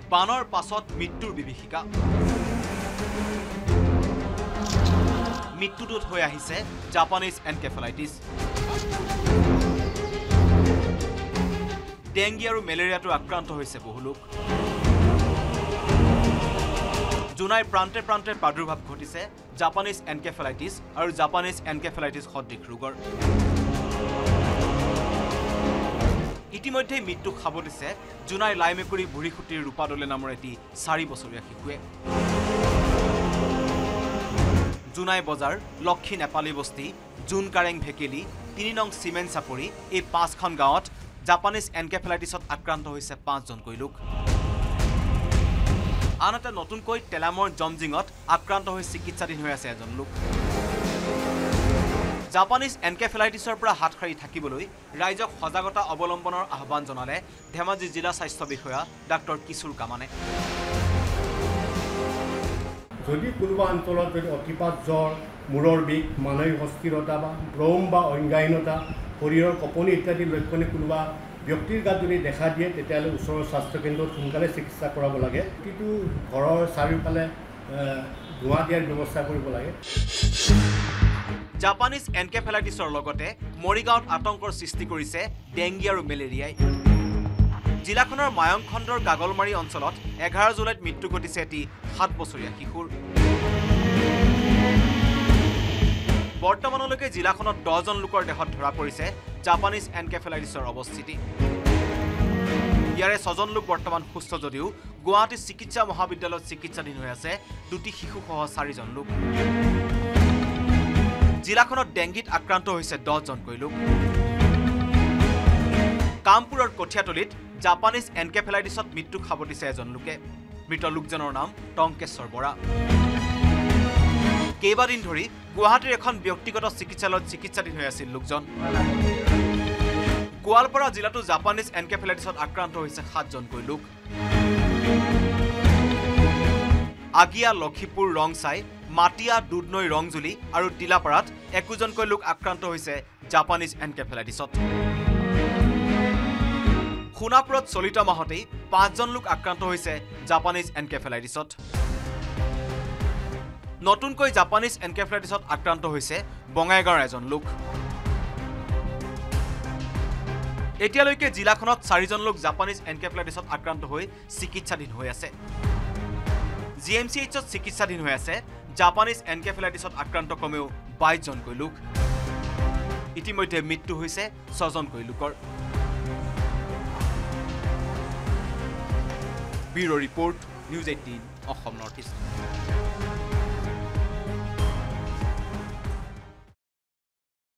বানৰ পাছত মৃত্যুৰ বিভীষিকা মৃত্যুদূত হৈ আহিছে জাপানিজ এনকেফেলাইটিছ ডেংগি আৰু মেলেৰিয়াটো আক্ৰান্ত হৈছে বহু লোক জুনাইৰ প্ৰান্তে প্ৰান্তে প্ৰাদুৰ্ভাৱ ঘটিছে জাপানিজ এনকেফেলাইটিছ আৰু জাপানিজ এনকেফেলাইটিছ সদৃশ ৰোগৰ ইতিমধ্যে মৃত্যু খাবতিছে জুনাইৰ লাইমেকুৰি বুঢ়ীখুটিৰ ৰূপাদলে নামৰ এটি 4 বছৰীয়া শিশুৱে জুনাই বজাৰ লক্ষী নেপালী বস্তি জুনকাৰেং ভেকেলি 3 নং সিমেন্ট চাপৰি এই 5খন গাঁৱত জাপানিজ এনকেফেলাইটিছত আক্ৰান্ত হৈছে 5 জনকৈ লোক আনহাতে নতুনকৈ তেলামৰ জমজিঙত আক্ৰান্ত হৈ চিকিৎসাধীন হৈ আছে এজন লোক জাপানিজ এনকেফেলাইটিছৰ পৰা হাতখাৰি থাকিবলৈ ৰাইজক সজাগতা অৱলম্বনৰ আহ্বান জনালে ধেমাজি জিলা স্বাস্থ্য বিষয়া ডাক্তৰ কিশোৰ কামানে যদি কোনোবা অঞ্চলত যদি অতিপাত জ্বৰ মূৰৰ বিষ মানসিক অস্থিৰতা বা ভ্ৰম বা অংগাহীনতা শৰীৰৰ কঁপনি ইত্যাদি লক্ষণে কোনোবা ব্যক্তিৰ গাত যদি দেখা দিয়ে তেতিয়াহ'লে ওচৰৰ স্বাস্থ্য কেন্দ্ৰত সোনকালে চিকিৎসা কৰাব লাগে কিন্তু ঘৰৰ চাৰিওফালে ধোঁৱা দিয়াৰ ব্যৱস্থা কৰিব লাগে জাপানিজ এনকেফেলাইটিছৰ লগতে মৰিগাঁৱত আতংকৰ সৃষ্টি কৰিছে ডেংগি আৰু মেলেৰিয়াই জিলাখনৰ মায়ংখণ্ডৰ গাগলমাৰী অঞ্চলত 11 জুলাইত মৃত্যু ঘটিছে এটি 7 বছৰীয়া শিশুৰ বৰ্তমানলৈকে জিলাখনত 10 জন লোকৰ দেহত ধৰা পৰিছে জাপানিজ এনকেফেলাইটিছৰ অৱস্থিতি ইয়াৰে 6 জন লোক বৰ্তমান সুস্থ যদিও গুৱাহাটী চিকিৎসা মহাবিদ্যালয়ত চিকিৎসাধীন হৈ আছে 2টি শিশুসহ 4 জন লোক জিলাখনত ডেংগিত আক্ৰান্ত হৈছে 10 জনকৈ লোক কামপুৰৰ কঠিয়াতলিত জাপানিজ এনকেফেলাইটিছত মৃত্যু খাবতিছে এজন লোকে মৃত লোকজনৰ নাম টংকেশ্বৰ বৰা কেইবাদিন ধৰি গুৱাহাটীৰ এখন ব্যক্তিগত চিকিৎসালয়ত চিকিৎসাধীন হৈ আছিল লোকজন গোৱালপাৰা জিলাতো জাপানিজ এনকেফেলাইটিছত আক্ৰান্ত হৈছে 7 জনকৈ লোক আগিয়া লক্ষীপুৰ ৰংচাই মাটিয়া দুধনৈ ৰংজুলি আৰু তিলাপাৰাত 21 জনকৈ লোক আক্ৰান্ত হৈছে জাপানিজ এনকেফেলাইটিছত খুনাপুৰত চলিত মাহতেই 5 জন লোক আক্ৰান্ত হৈছে জাপানিজ এনকেফেলাইটিছত নতুনকৈ জাপানিজ এনকেফেলাইটিছত আক্ৰান্ত হৈছে বঙাইগাঁৱৰ এজন লোক এতিয়ালৈকে জিলাখনত 4 জন লোক জাপানিজ এনকেফেলাইটিছত আক্ৰান্ত হৈ চিকিৎসাধীন হৈ আছে জিএমচিএইচত চিকিৎসাধীন হৈ আছে জাপানিজ এনকেফেলাইটিছত আক্ৰান্ত কমেও 22 জনকৈ লোক ইতিমধ্যে মৃত্যু হৈছে 6 জনকৈ লোকৰ bureau report news 18 Assam north east